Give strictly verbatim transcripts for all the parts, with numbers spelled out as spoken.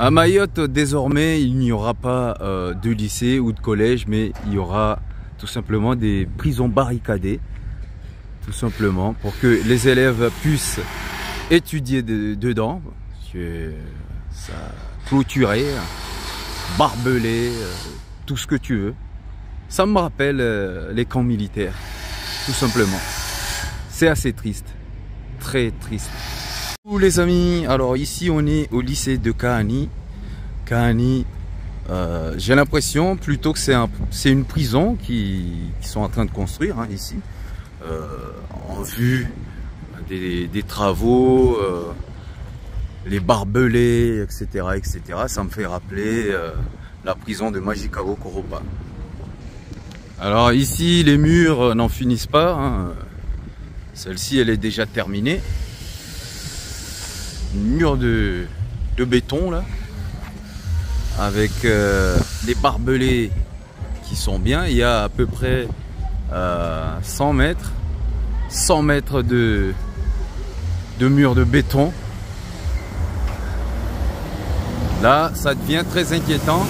À Mayotte, désormais, il n'y aura pas euh, de lycée ou de collège, mais il y aura tout simplement des prisons barricadées, tout simplement, pour que les élèves puissent étudier de, dedans. Que ça clôturé, barbelé, euh, tout ce que tu veux. Ça me rappelle euh, les camps militaires, tout simplement. C'est assez triste, très triste. Coucou les amis, alors ici on est au lycée de Kahani. Kahani, euh, j'ai l'impression plutôt que c'est un, c'est une prison qui, qui sont en train de construire hein, ici, euh, en vue des, des travaux, euh, les barbelés, et cetera, et cetera. Ça me fait rappeler euh, la prison de Majicao Koropa. Alors ici, les murs n'en finissent pas. Hein. Celle-ci, elle est déjà terminée. Une mur de, de béton là, avec euh, les barbelés qui sont bien. Il y a à peu près euh, cent mètres, cent mètres de, de murs de béton. Là, ça devient très inquiétant.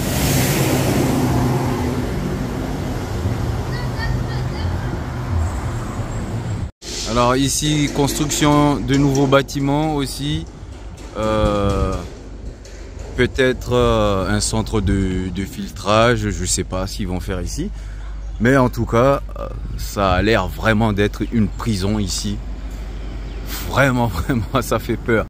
Alors ici, construction de nouveaux bâtiments aussi. Euh, Peut-être euh, un centre de, de filtrage, je ne sais pas ce qu'ils vont faire ici. Mais en tout cas, euh, ça a l'air vraiment d'être une prison ici. Vraiment, vraiment, ça fait peur.